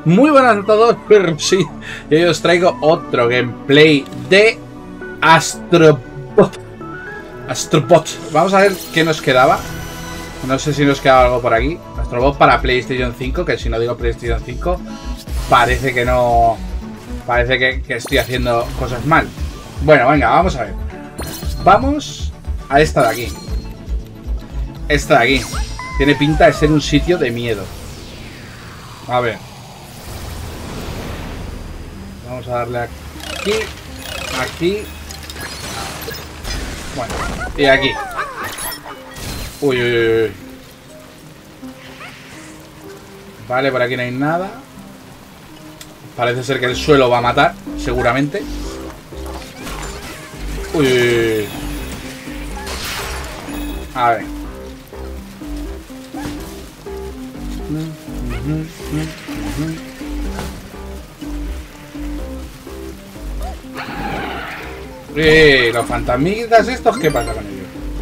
Muy buenas a todos, pero sí, y hoy os traigo otro gameplay de Astrobot. Vamos a ver qué nos quedaba. No sé si nos quedaba algo por aquí. Astrobot para PlayStation 5, que si no digo PlayStation 5, parece que no... Parece que estoy haciendo cosas mal. Bueno, venga, vamos a ver. Vamos a esta de aquí. Esta de aquí. Tiene pinta de ser un sitio de miedo. A ver. Vamos a darle aquí. Aquí. Bueno, y aquí. Uy, uy, uy, uy. Vale, por aquí no hay nada. Parece ser que el suelo va a matar, seguramente. Uy, uy, uy. A ver. Los fantasmitas estos, ¿qué pasa con ellos?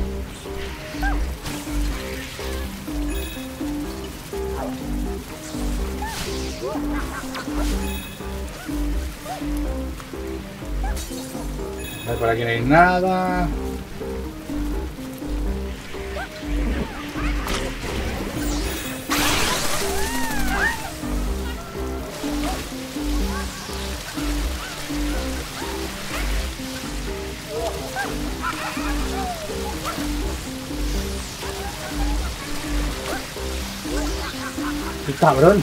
Por aquí no hay nada. ¡Qué cabrón!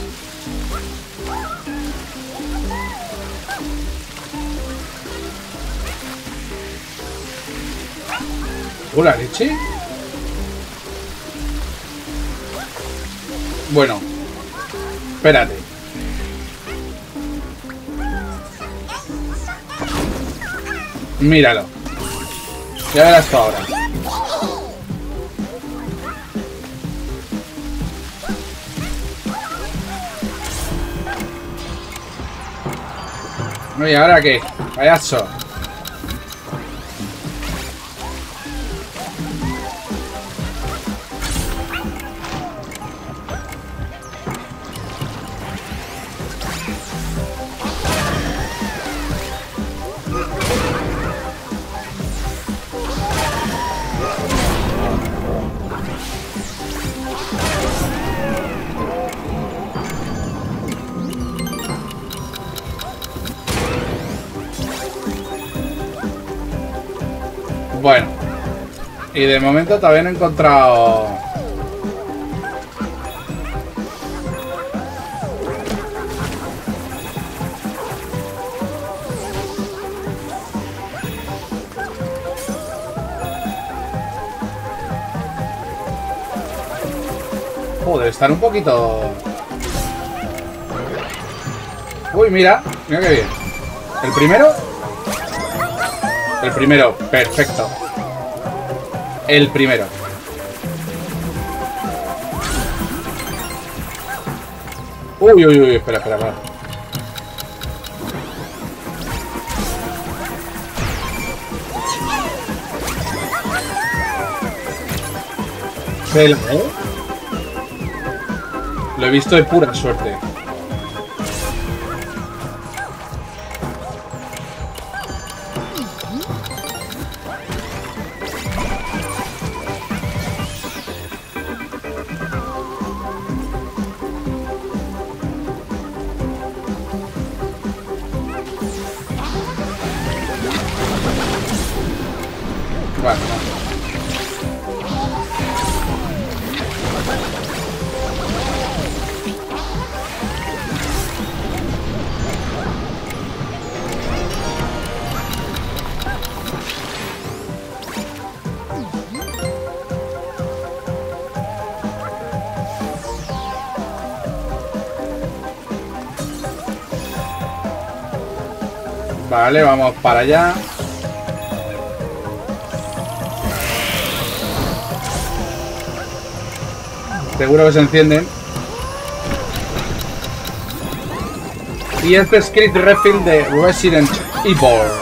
¿Hola, leche? Bueno, espérate. Míralo. Ya verás tú ahora. Oye, ¿ahora qué? Payaso. Bueno, y de momento todavía no he encontrado... Joder, están un poquito... Uy, mira, mira qué bien. ¿El primero? El primero, perfecto. El primero. Uy, uy, uy, espera, espera, espera. ¿Eh? Lo he visto de pura suerte. Bueno, vale, vamos para allá. Seguro que se encienden. Y este es Script Refill de Resident Evil.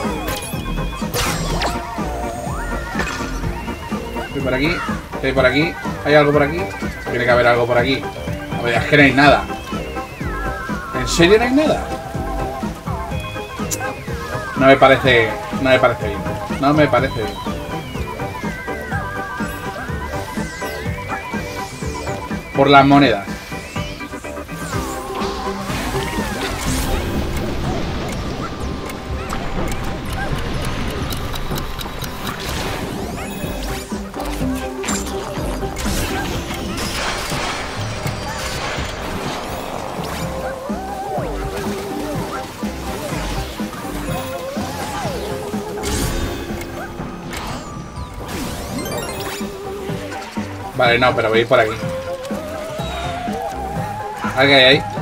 Estoy por aquí, estoy por aquí. ¿Hay algo por aquí? Tiene que haber algo por aquí. A ver, es que no hay nada. ¿En serio no hay nada? No me parece bien. No me parece bien. Por las monedas. Vale, no, pero voy a ir por aquí. A ver qué hay ahí.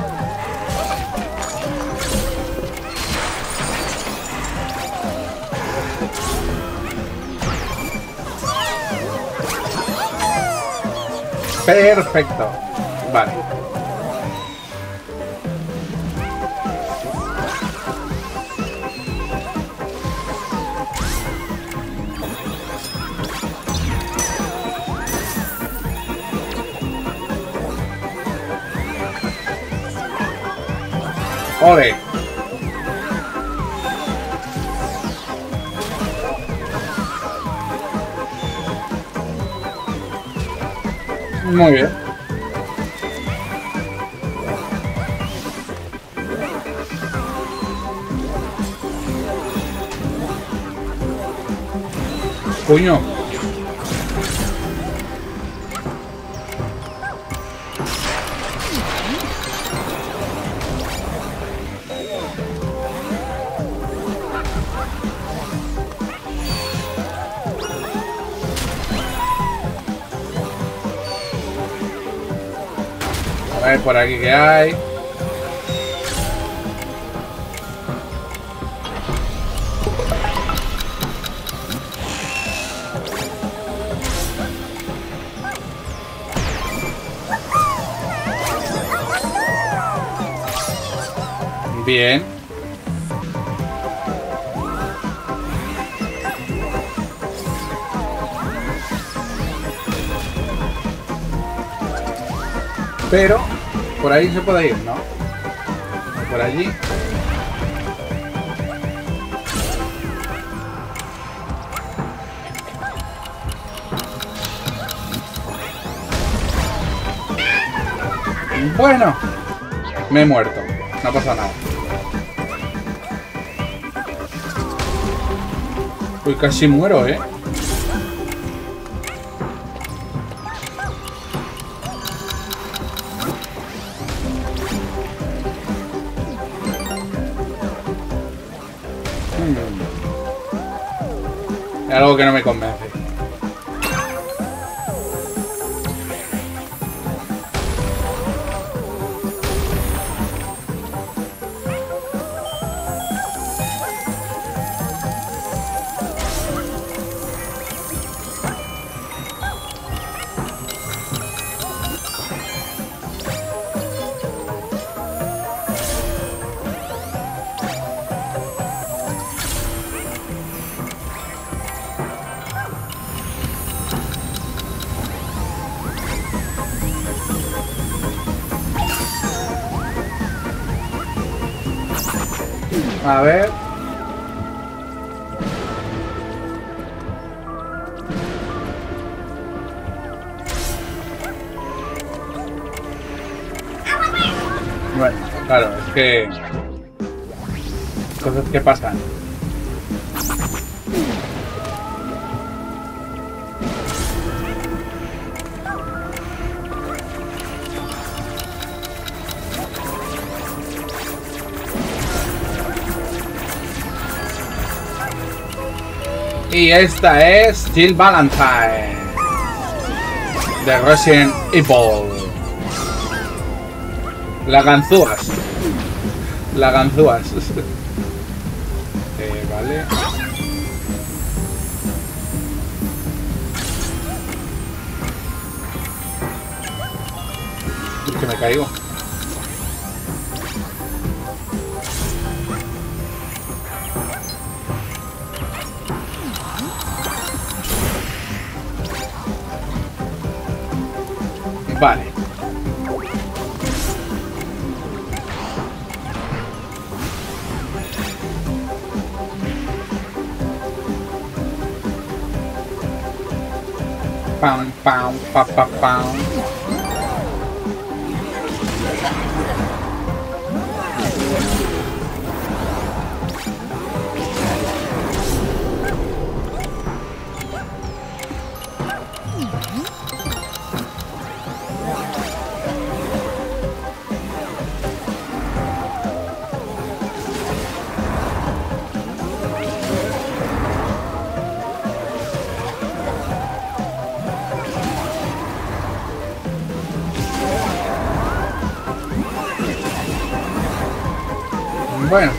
Perfecto. Vale. ¡Ole! Muy bien. Coño. A ver por aquí qué hay. Bien. Pero por ahí se puede ir, ¿no? Por allí. Bueno, me he muerto. No pasa nada. Uy, casi muero, ¿eh? Hay algo que no me convence. A ver. Bueno, claro, es que... cosas que pasan. Y esta es Jill Valentine de Resident Evil. Las ganzúas. Las ganzúas. Vale. Es que me caigo. Vale. Pam, pam, pa, pa, pam. Bueno.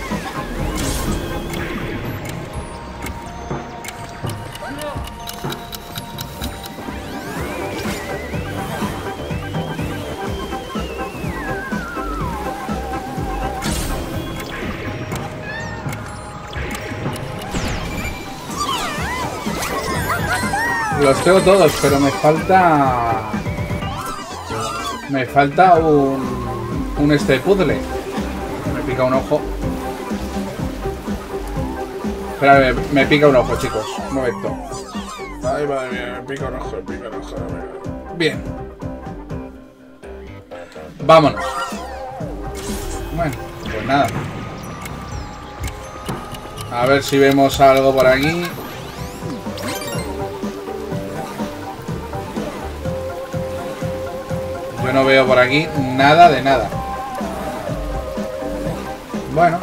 Los tengo todos, pero me falta... Me falta un este puzzle. Me pica un ojo. Espera, me pica un ojo, chicos. Un momento. Ay, madre mía, me pica un ojo, me pica un ojo. Bien. Vámonos. Bueno, pues nada. A ver si vemos algo por aquí. Yo no veo por aquí nada de nada. Bueno.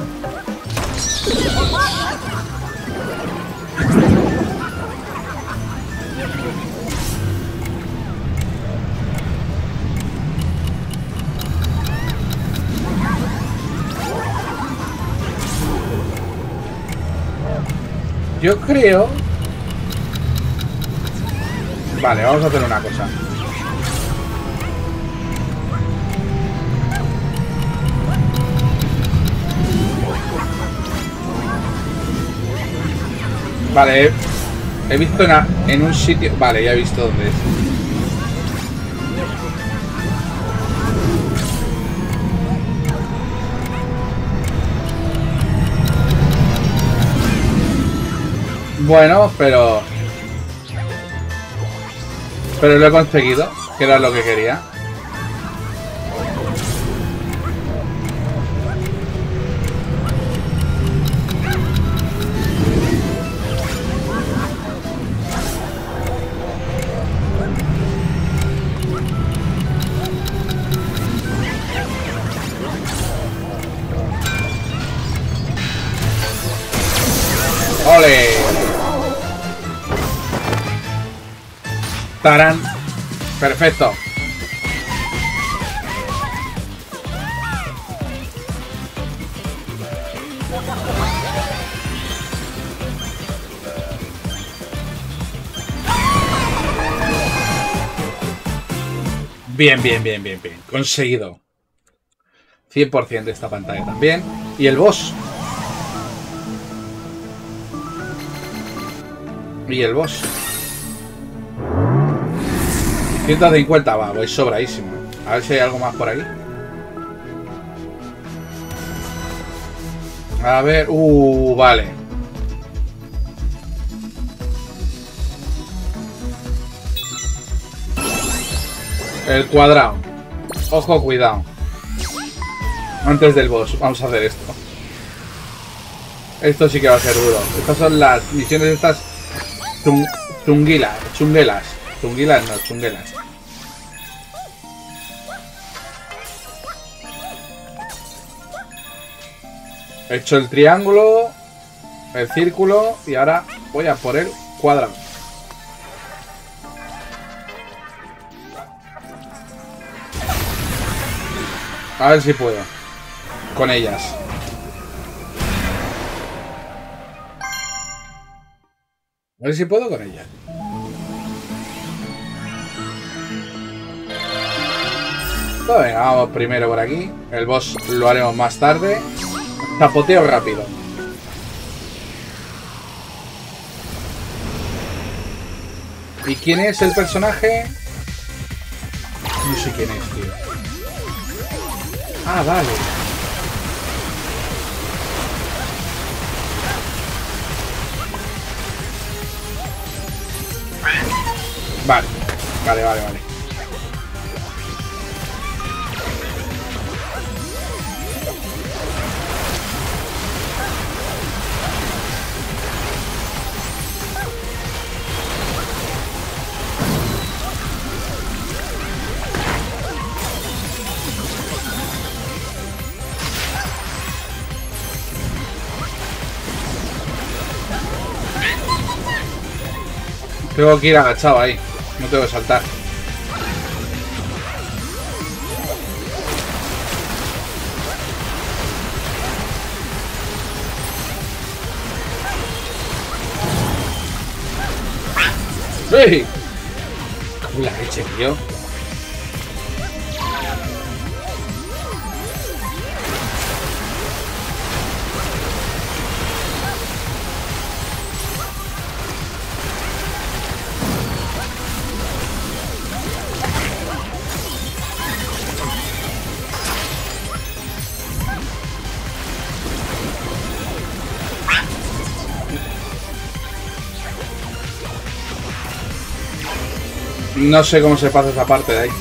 Yo creo... Vale, vamos a hacer una cosa. Vale, he visto en un sitio... Vale, ya he visto dónde es. Bueno, pero lo he conseguido, que era lo que quería. ¡Ole! ¡Tarán! Perfecto. Bien, bien, bien, bien, bien. Conseguido. 100% de esta pantalla también. Y el boss. Y el boss. 150, va, voy sobradísimo. A ver si hay algo más por aquí. A ver, vale. El cuadrado. Ojo, cuidado. Antes del boss, vamos a hacer esto. Esto sí que va a ser duro. Estas son las misiones estas chunguelas. Chunguilas no, chunguelas. He hecho el triángulo, el círculo y ahora voy a por el cuadrado. A ver si puedo con ellas. A ver si puedo con ellas. Pues venga, vamos primero por aquí. El boss lo haremos más tarde. Zapoteo rápido. ¿Y quién es el personaje? No sé quién es, tío. Ah, vale. Vale. Vale, vale, vale. Tengo que ir agachado ahí. No tengo que saltar. ¡Sí! Uy, la leche, tío. No sé cómo se pasa esa parte de ahí.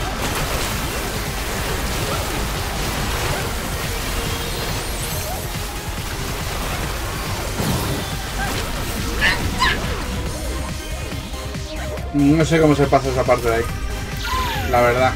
No sé cómo se pasa esa parte de ahí. La verdad.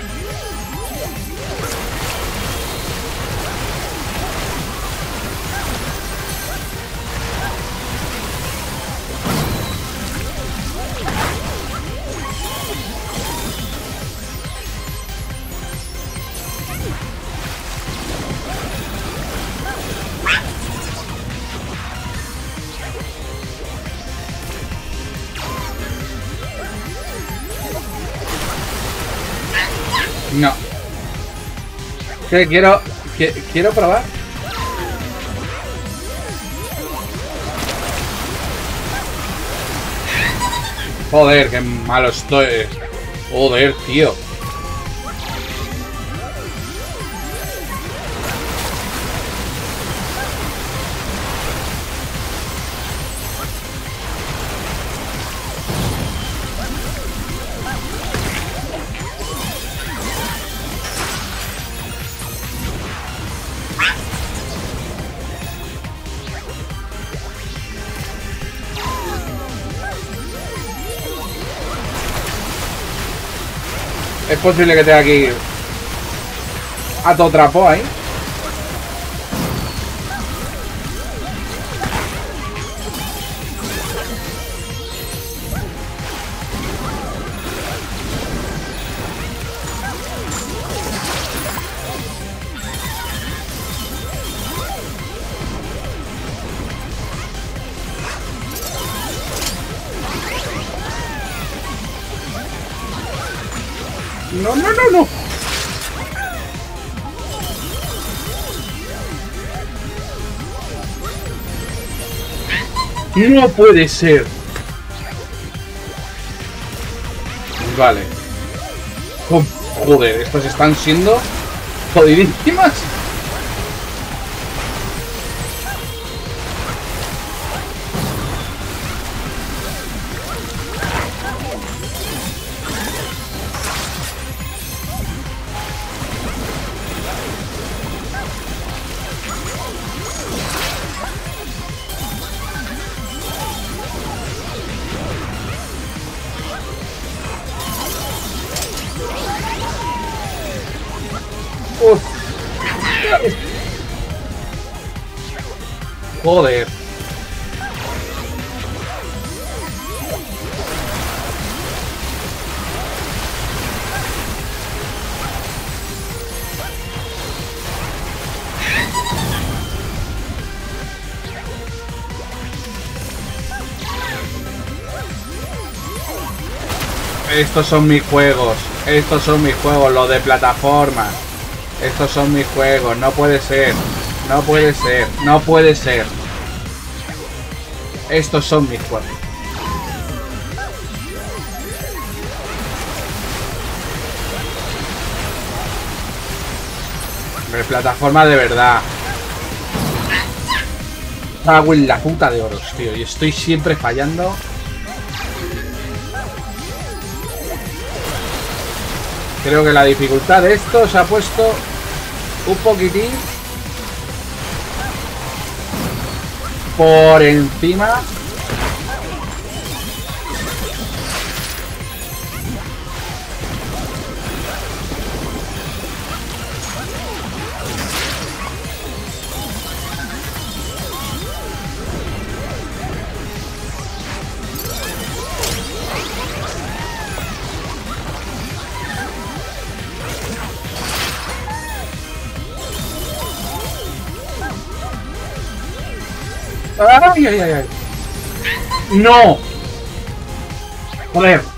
No. ¿Qué? Quiero probar. Joder, qué malo estoy. Joder, tío. Es posible que tenga que ir a todo trapo ahí. No, no, no, no. No puede ser. Vale. Oh, joder, estas están siendo jodidísimas. Joder. Estos son mis juegos. Estos son mis juegos, los de plataforma. Estos son mis juegos. No puede ser. No puede ser. No puede ser. Estos son mis juegos. De plataforma de verdad. Cago en la puta de oros, tío. Y estoy siempre fallando. Creo que la dificultad de esto se ha puesto un poquitín por encima. ¡Ay, ay, ay, ay! ¡No! ¡Joder!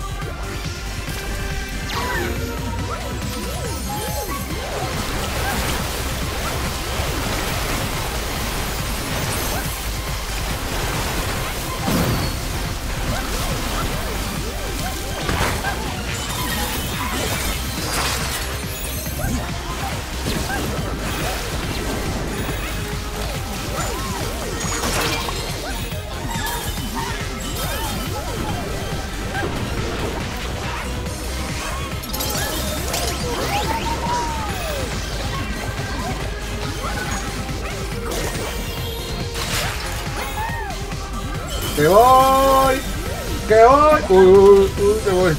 ¡Que voy! ¡Que voy! ¡Que voy!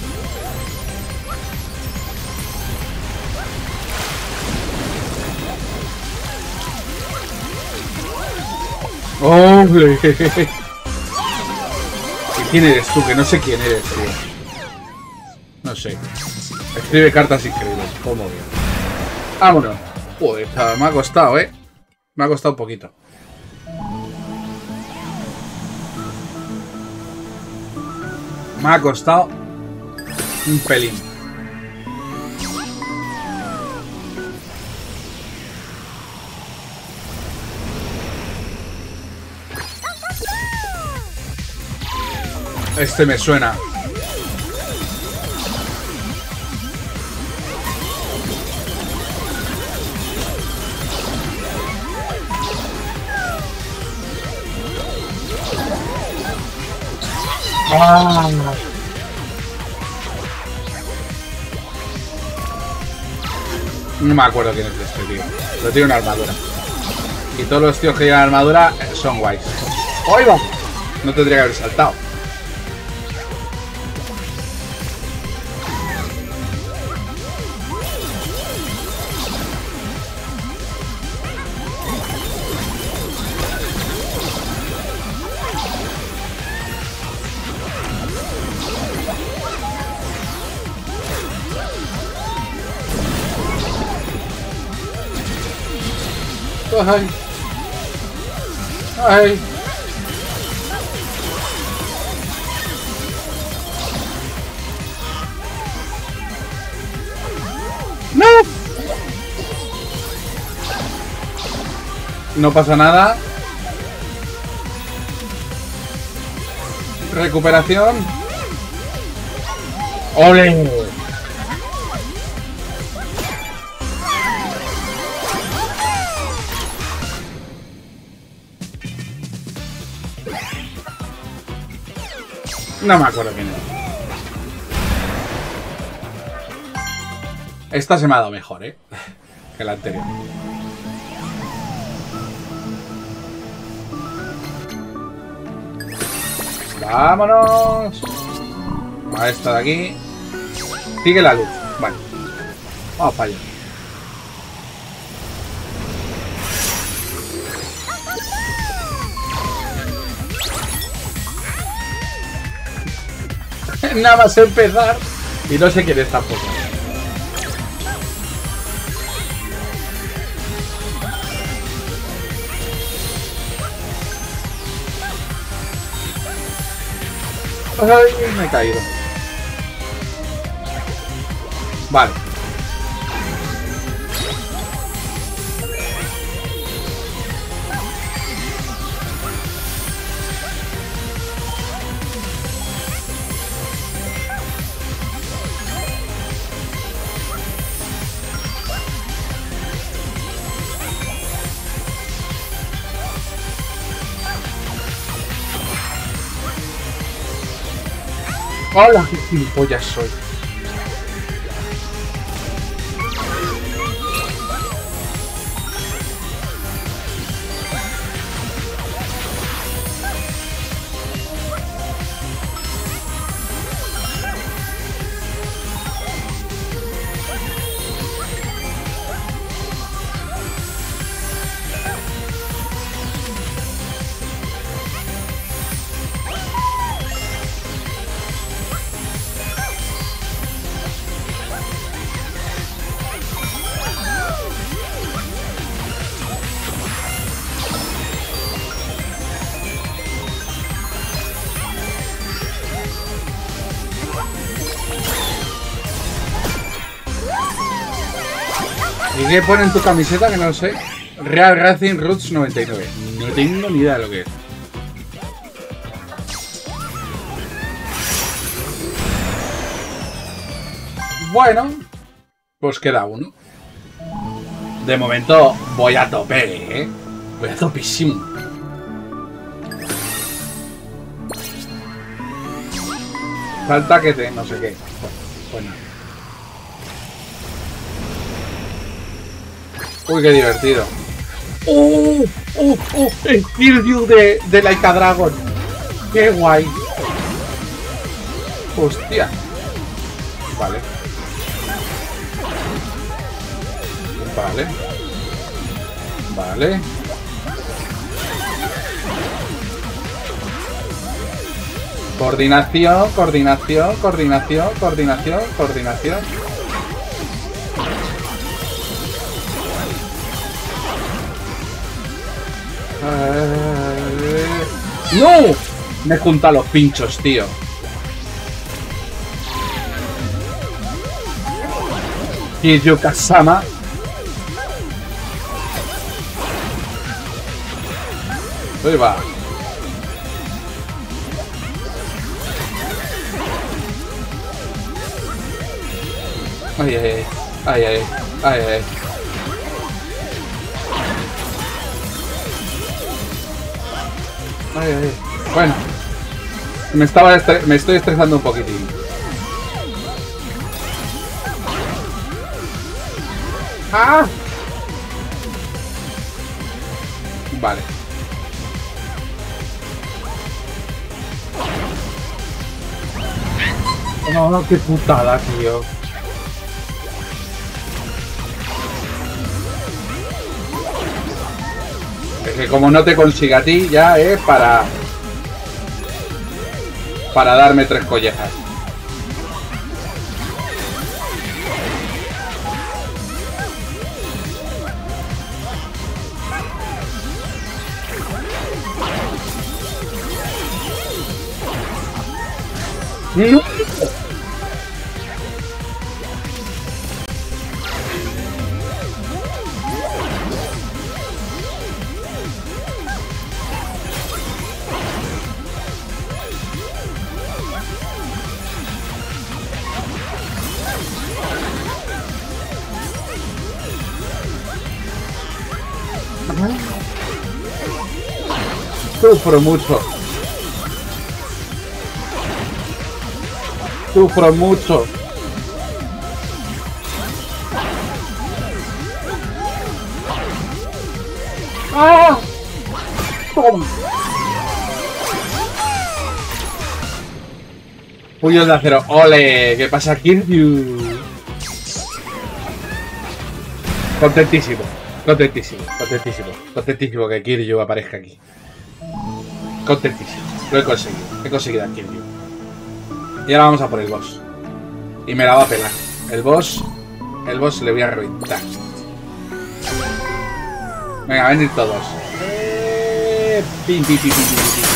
¡Hombre! ¿Quién eres tú? Que no sé quién eres, tío. No sé. Escribe cartas increíbles. ¿Cómo bien? ¡Vámonos! Joder, me ha costado, ¿eh? Me ha costado un poquito. Me ha costado un pelín. Este me suena. Ah. No me acuerdo quién es este tío. Pero tiene una armadura. Y todos los tíos que llevan armadura son guays. ¡Oiga! No tendría que haber saltado. Ay. Ay. No. No pasa nada. Recuperación. ¡Ole! No me acuerdo quién es. Esta se me ha dado mejor, ¿eh? Que la anterior. Vámonos. A esta de aquí. Sigue la luz. Vale. Vamos para allá. Nada más empezar. Y no sé quién es tampoco. Ay, me he caído. Vale. ¡Hola! ¡Qué gilipollas soy! ¿Y qué pone en tu camiseta que no sé? Real Racing Roots 99. No tengo ni idea de lo que es. Bueno, pues queda uno. De momento voy a tope, ¿eh? Voy a topísimo. Falta que te... no sé qué. Pues nada. Uy, qué divertido. El Kiryu de Laika Dragon. Qué guay. Hostia. Vale. Vale. Vale. Coordinación, coordinación, coordinación, coordinación, coordinación. ¡No! Me he juntado los pinchos, tío. Kiryu Kasama. Ahí va. Ay, ay, ay, ay, ay, ay. Ay, ay. Bueno, me estoy estresando un poquitín. ¡Ah! Vale. No, qué putada, tío. Es que como no te consiga a ti, ya es para darme 3 collejas. ¡No! Sufro mucho. Sufro mucho. ¡Ah! ¡Toma! Puños de acero. ¡Ole! ¿Qué pasa, Kiryu? Contentísimo. Contentísimo. Contentísimo. Contentísimo que Kiryu aparezca aquí. Contentísimo. Lo he conseguido. He conseguido a Kiryu. Y ahora vamos a por el boss. Y me la va a pelar. El boss le voy a reventar. Venga, venid todos. Pim, pim, pim, pim, pim, pim.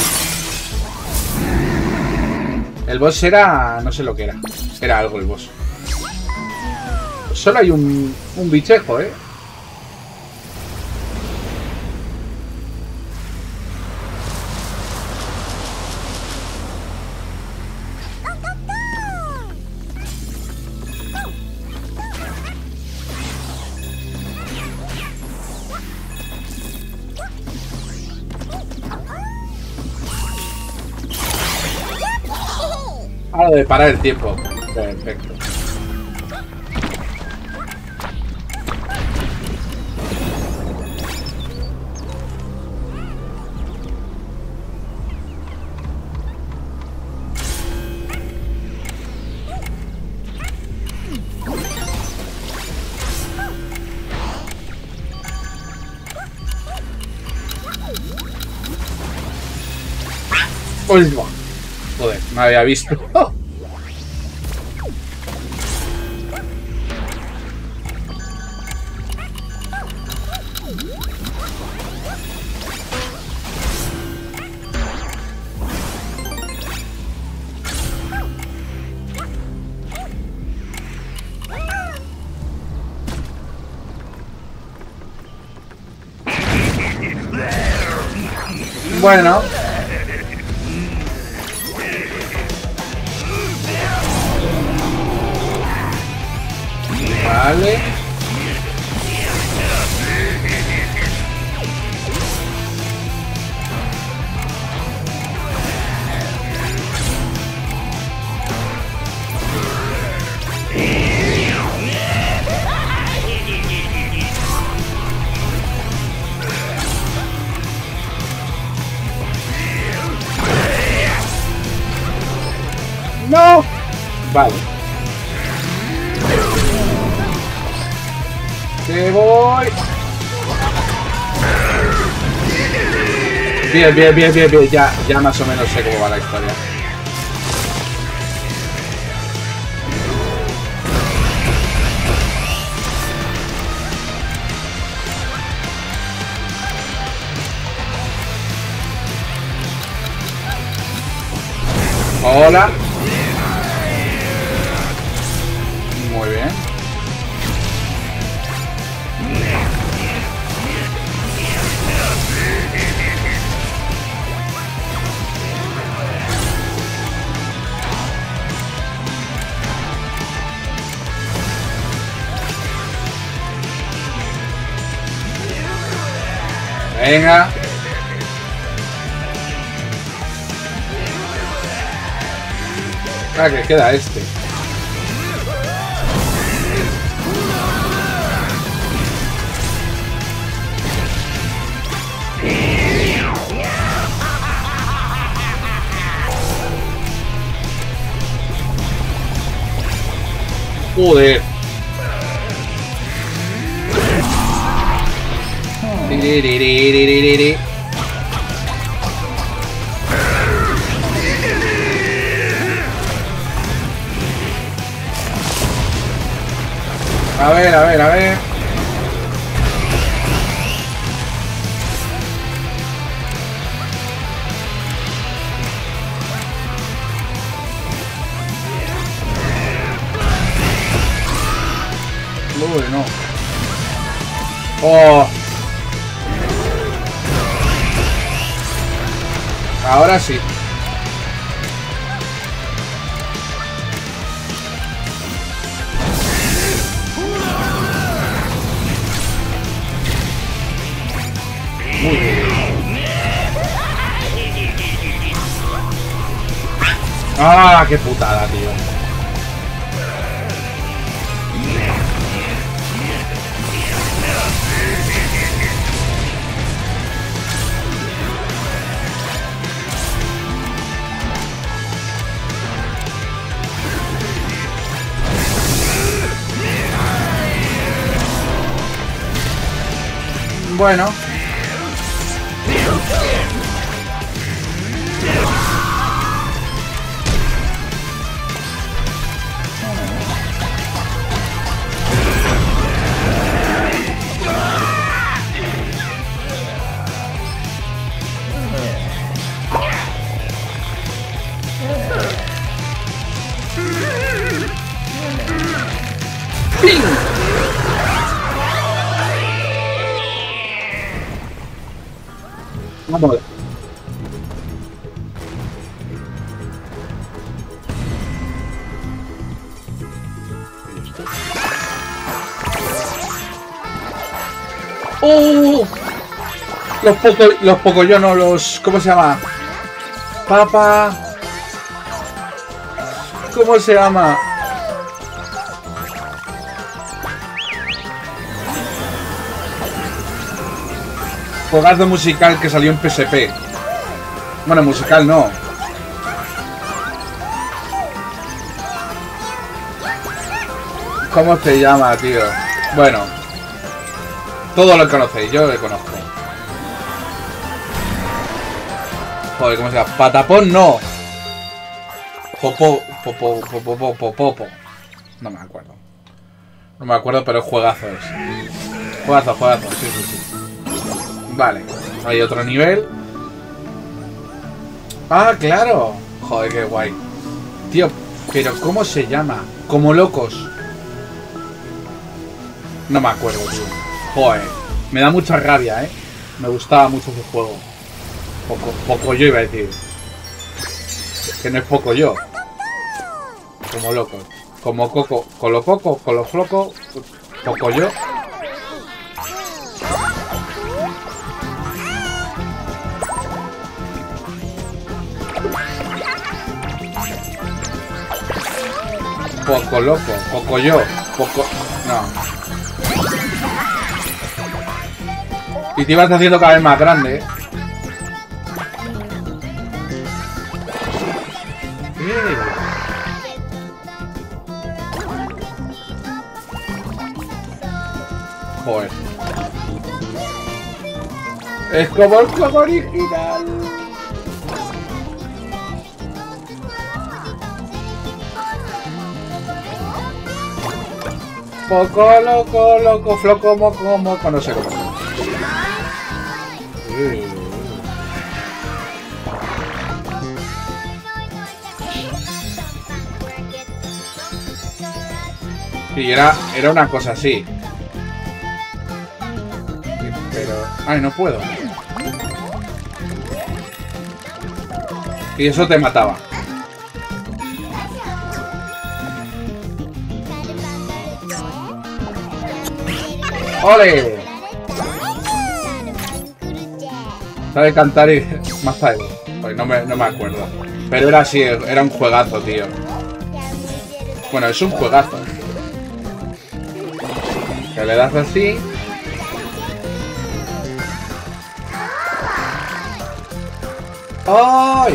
El boss era... no sé lo que era. Era algo el boss. Solo hay un bichejo, ¿eh? Ahora de parar el tiempo. Perfecto. Pues bueno. Joder, no había visto. ¡Oh! Bueno. Vale. No. Vale. Que voy. Bien, bien, bien, bien, bien. Ya más o menos sé cómo va la historia. Hola. Muy bien. Venga. Ah, que queda este. Joder. A ver, a ver, a ver. Uy, no. Oh. Ahora sí. Muy bien. Ah, qué putada, tío. Bueno. ¡Ping! Vamos. ¡Oh! Los pocoyonos, los... ¿Cómo se llama? Papa... ¿Cómo se llama? Juegazo musical que salió en PSP. Bueno, musical no. ¿Cómo se llama, tío? Bueno. Todos lo conocéis, yo lo conozco. Joder, ¿cómo se llama? Patapón no. Popo. No me acuerdo. No me acuerdo, pero juegazo es. Juegazo, sí, sí, sí. Vale, hay otro nivel. Ah, claro. Joder, qué guay. Tío, pero ¿cómo se llama? Como locos. No me acuerdo, tío. Joder, me da mucha rabia, ¿eh? Me gustaba mucho ese juego. Poco yo iba a decir. Que no es poco yo. Como loco. Como coco. Con lo coco, con los flocos. Poco yo. Poco loco. Poco yo. Poco. No. Y te ibas haciendo cada vez más grande, ¿eh? Joder. Es como el juego original. Poco loco, floco, moco, no sé cómo. Sí, era una cosa así. Pero... ay, no puedo. Y eso te mataba. ¡Ole! Sabe cantar y... más tarde. Pues no me acuerdo. Pero era así, era un juegazo, tío. Bueno, es un juegazo. Que le das así. ¡Ay!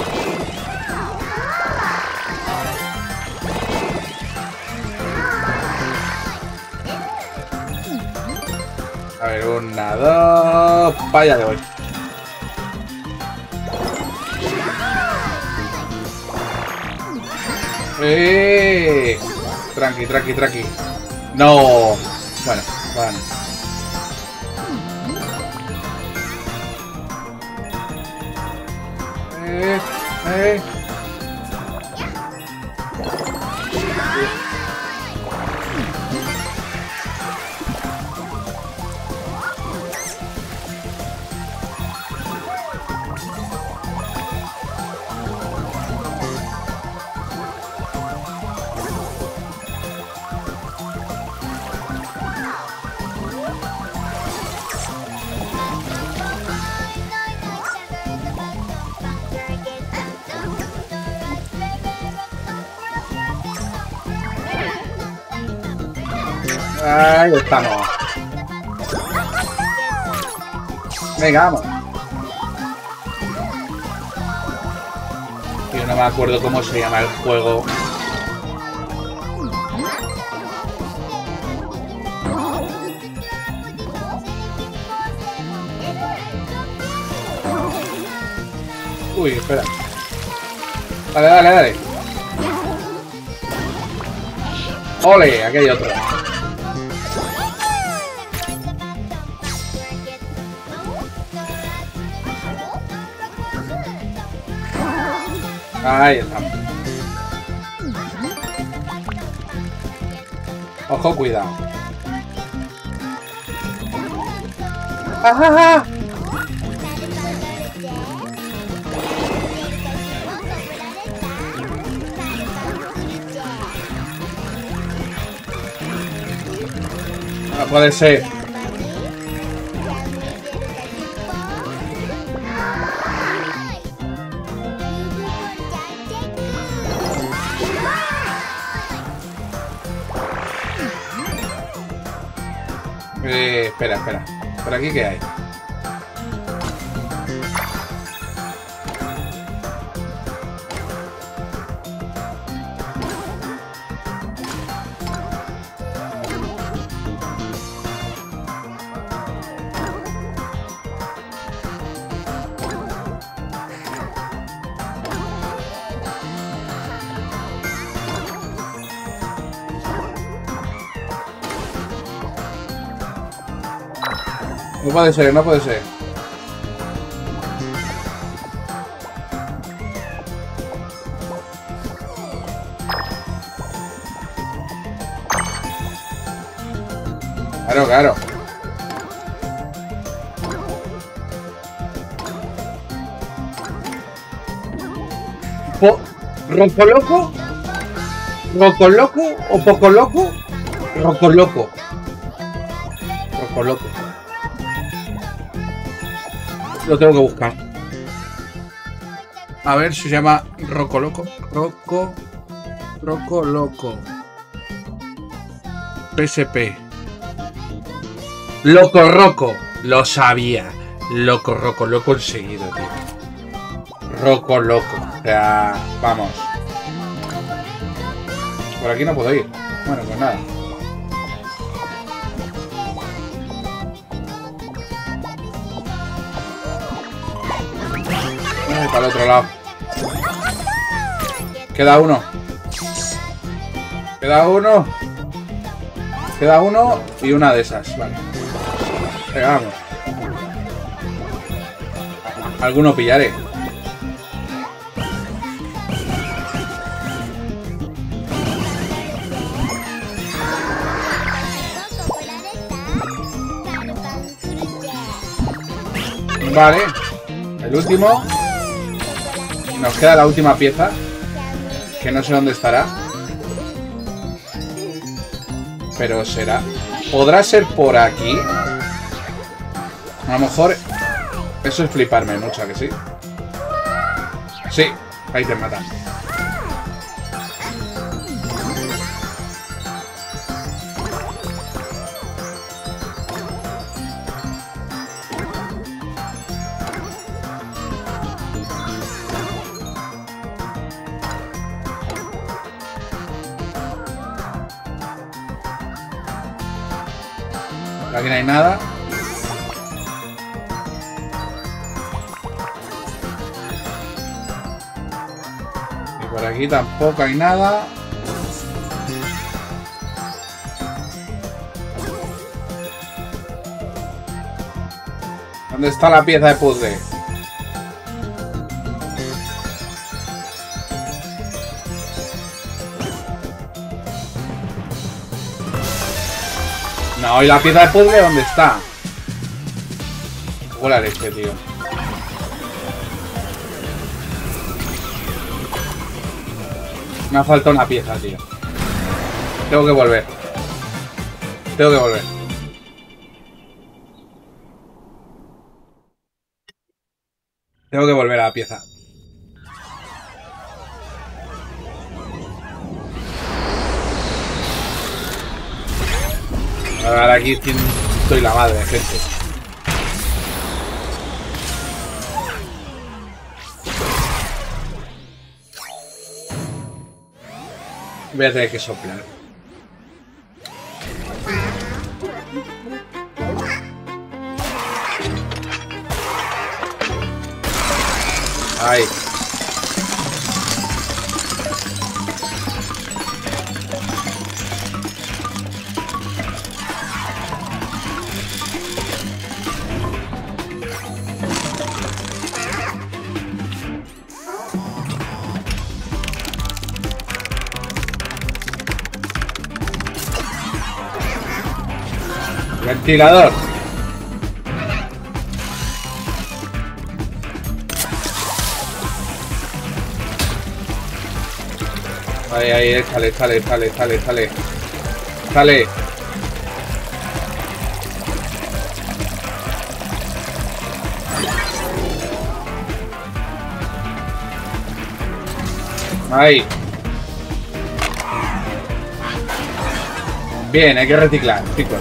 A ver, una, dos... vaya de hoy. Tranqui. No. Bueno. Ahí estamos. Venga, vamos. Yo no me acuerdo cómo se llama el juego. Uy, espera. Dale. ¡Ole! Aquí hay otro. Ahí estamos. Ojo, cuidado. ¡Ajá! No puede ser. Espera. ¿Por aquí qué hay? No puede ser. Claro. ¿Roco loco? ¿Roco loco o poco loco? Roco loco. Roco loco. Lo tengo que buscar. A ver si se llama Roco loco. Roco loco. PSP. Loco Roco. Lo sabía. Loco Roco. Lo he conseguido, tío. Roco loco. O sea, vamos. Por aquí no puedo ir. Bueno, pues nada. Para el otro lado. Queda uno. Queda uno. Queda uno y una de esas. Vale. Venga, vamos. Alguno pillaré. Vale. El último. Nos queda la última pieza. Que no sé dónde estará. Pero será. ¿Podrá ser por aquí? A lo mejor. Eso es fliparme mucho, ¿a que sí? Sí, ahí te matan. Aquí no hay nada. Y por aquí tampoco hay nada. ¿Dónde está la pieza de puzzle? No, ¿y la pieza de puzzle dónde está? Hola leche, tío. Me ha faltado una pieza, tío. Tengo que volver. Tengo que volver. Tengo que volver a la pieza. Ahora aquí estoy la madre, gente. Voy a tener que soplar. Ahí. Ventilador. Ahí, sale. Sale. Ahí. Bien, hay que reciclar, chicos.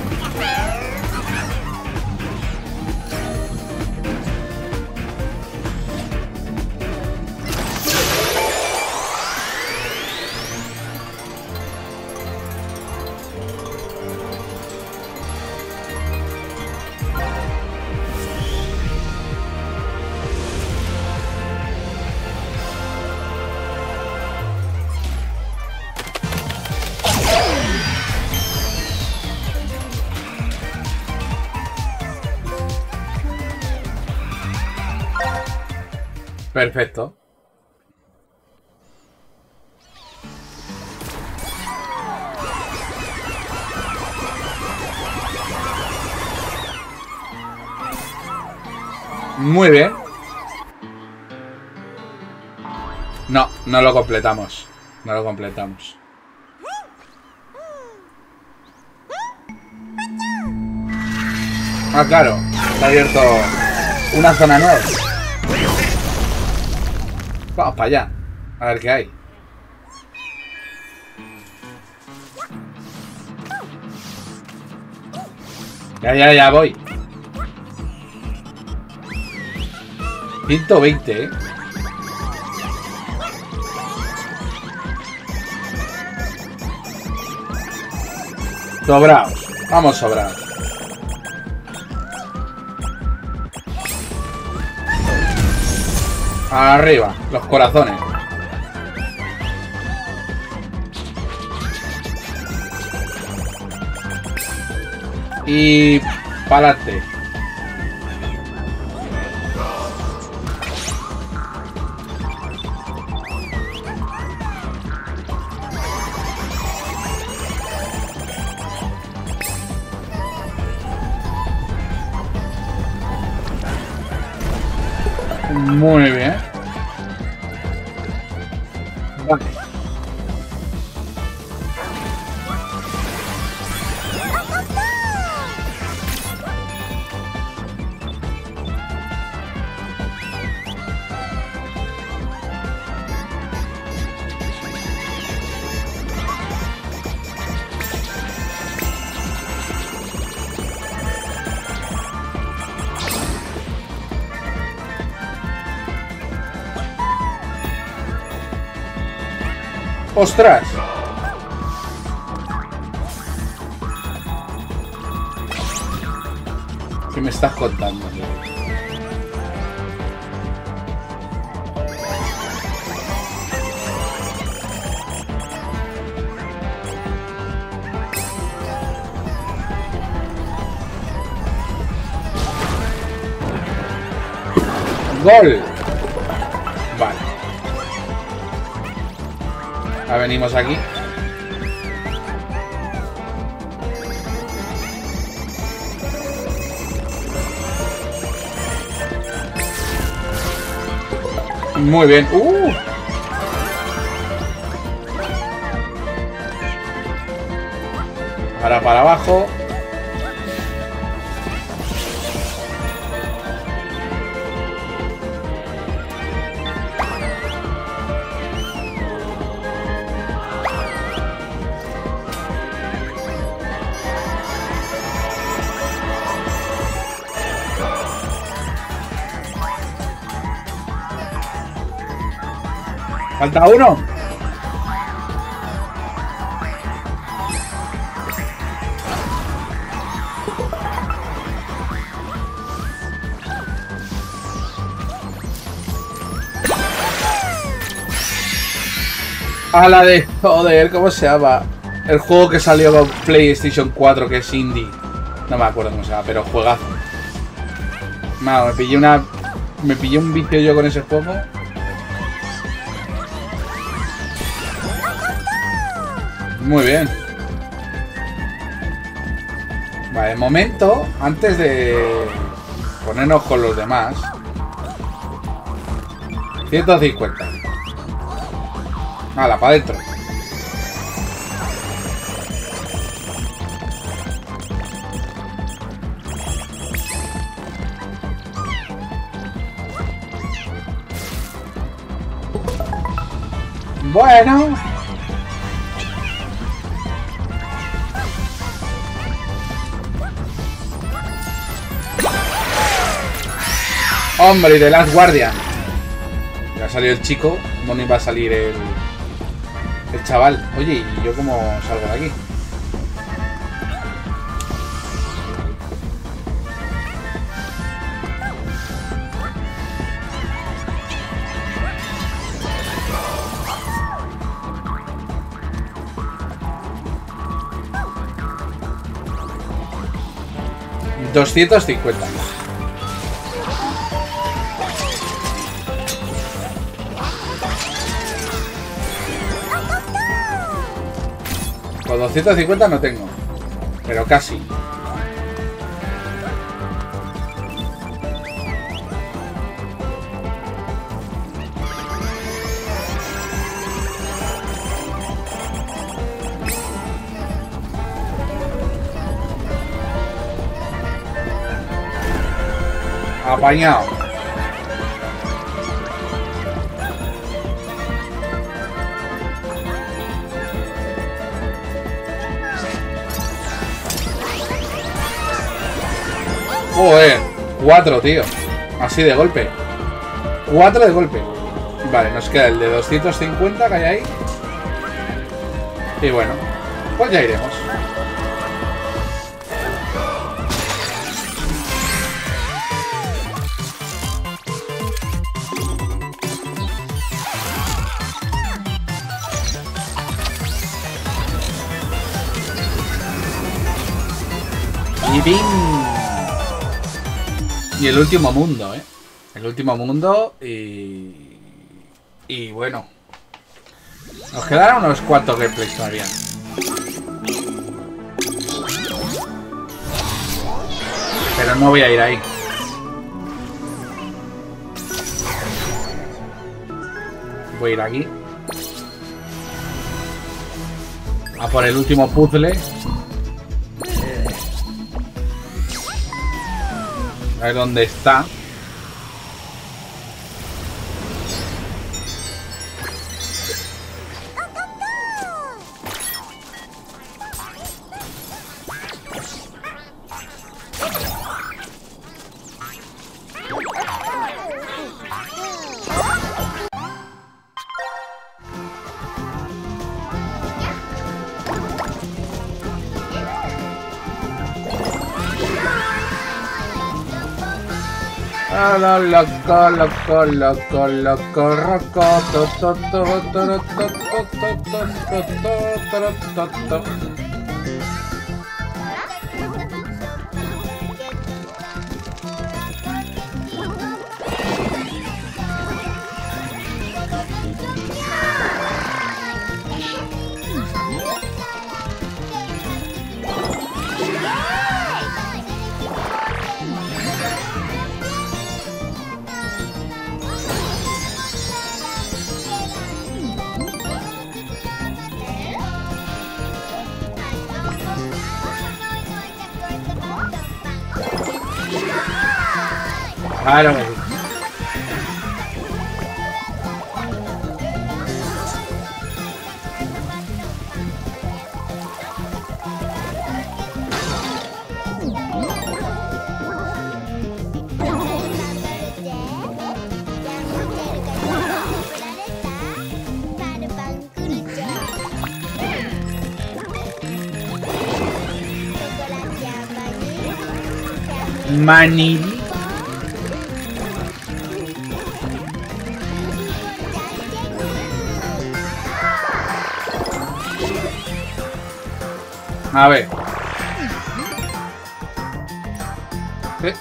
Perfecto. Muy bien. No, no lo completamos. No lo completamos. Ah, claro. Se ha abierto una zona nueva. Vamos para allá. A ver qué hay. Ya voy. 120, ¿eh? Sobraos. Vamos sobraos. Arriba, los corazones. Y pa'lante. Muy bien. Vale. ¡Ostras! ¿Qué me estás contando? ¡Gol! Vale. Ahora venimos aquí. Muy bien. Ahora para abajo. Falta uno. A la de... Joder, ¿cómo se llama? El juego que salió con PlayStation 4, que es indie. No me acuerdo cómo se llama, pero juegazo. No, me pillé un vicio yo con ese juego. Muy bien. Vale, de momento, antes de ponernos con los demás, 150. Hala, para adentro. Bueno. Hombre, de Last Guardian. Ya salió el chico. ¿Cómo no iba a salir el chaval? Oye, ¿y yo cómo salgo de aquí? $250. Con 250 no tengo, pero casi. Apañado. Joder, 4, tío. Así de golpe. 4 de golpe. Vale, nos queda el de 250 que hay ahí. Y bueno, pues ya iremos. Y ¡bing! Y el último mundo, ¿eh? El último mundo y bueno. Nos quedaron unos cuantos gameplays todavía. Pero no voy a ir ahí. Voy a ir aquí. A por el último puzzle. A ver dónde está. Loco, loco, loco, loco, roco, to, to, to, to, to, to, to. Claro. Manil. A ver. ¿Qué?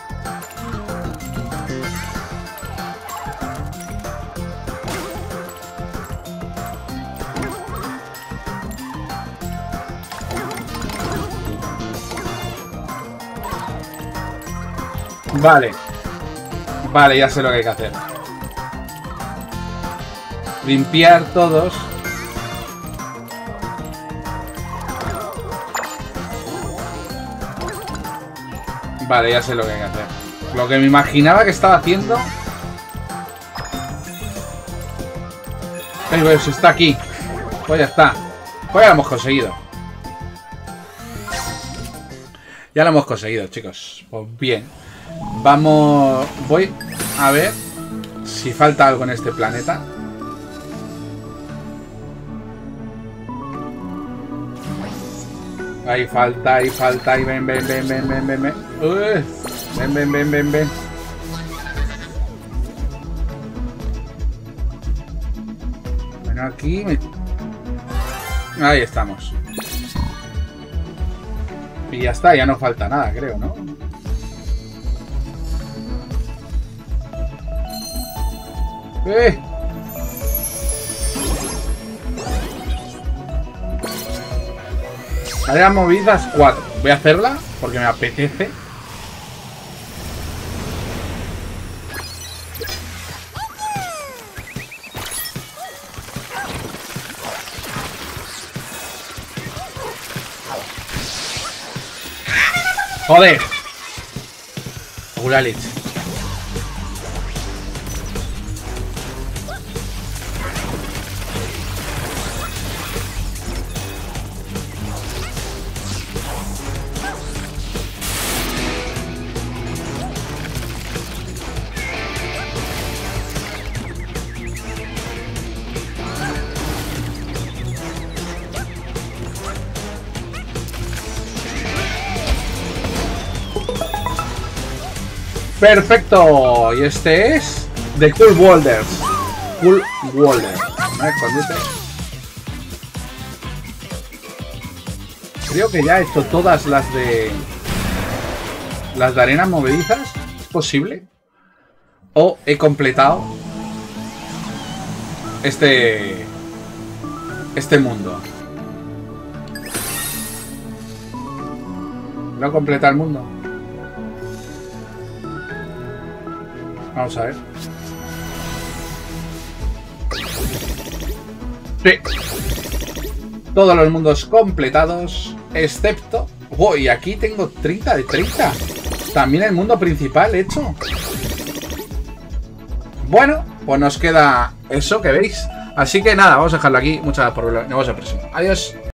Vale. Vale, ya sé lo que hay que hacer. Limpiar todos. Vale, ya sé lo que hay que hacer. Lo que me imaginaba que estaba haciendo. Pues está aquí. Pues ya está. Pues ya lo hemos conseguido. Ya lo hemos conseguido, chicos. Pues bien. Vamos... Voy a ver si falta algo en este planeta. Ahí falta, ahí falta, ahí ven, ven, ven, ven, ven, ven, ven. Ven, ven, ven, ven, ven. Bueno, aquí... Ahí estamos. Y ya está, ya no falta nada, creo, ¿no? Áreas movidas 4. Voy a hacerla porque me apetece. Joder. Ulalich. Perfecto. Y este es The Cool Boulders. Cool Boulder. Escondite. Creo que ya he hecho todas las de arenas movedizas. ¿Es posible? O he completado este mundo. ¿No completa el mundo? Vamos a ver. Sí. Todos los mundos completados, excepto... Oh, y aquí tengo 30 de 30. También el mundo principal hecho. Bueno, pues nos queda eso que veis. Así que nada, vamos a dejarlo aquí. Muchas gracias por verlo. Nos vemos en el próximo. Adiós.